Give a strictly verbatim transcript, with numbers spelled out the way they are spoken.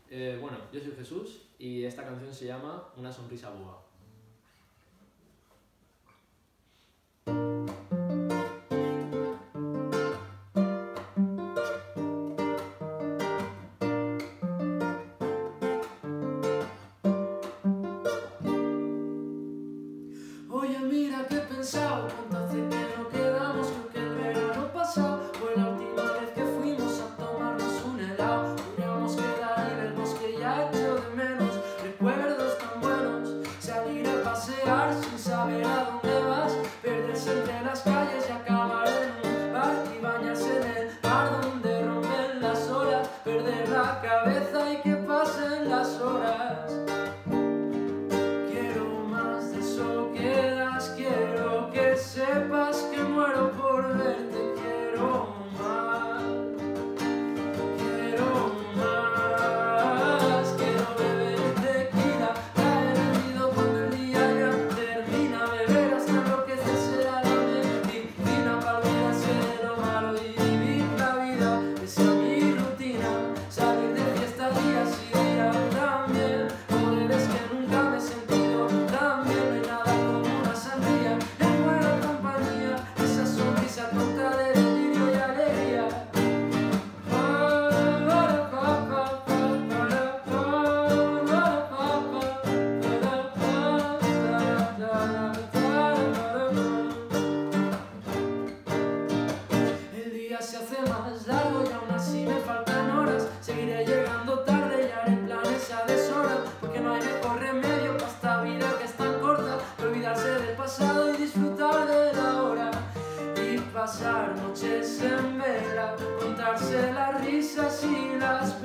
Eh, bueno, yo soy Jesús y esta canción se llama Una sonrisa boba. Oye, mira que he pensado, cuánto hace que no quedamos, creo que el verano pasado fue la última vez que fuimos a tomarnos un helado. Podríamos quedar y vernos que ya echo de menos, recuerdos tan buenos, salir a pasear sin saber a dónde vas, perderse entre las calles y acabar en un bar y bañarse en el mar donde rompen las olas, perder la cabeza y que pasen las horas. Quiero que sepas que muero por verte, quiero más, quiero más, quiero beber tequila, caer rendido cuando el día ya termina, beber hasta enloquecer será la medicina para olvidarse de lo malo y vivir la vida, que sea mi rutina, salir de fiesta día sí día también, joder es que nunca me he sentido tan bien, no hay nada como tonta de delirio y alegría. El día se hace más largo y aún así me faltan horas. Seguiré llegando tarde y haré planes a deshora, porque no hay mejor remedio para esta vida que es tan corta que olvidarse del pasado y disfrutar de la hora. Pasar noches en vela, contarse las risas y las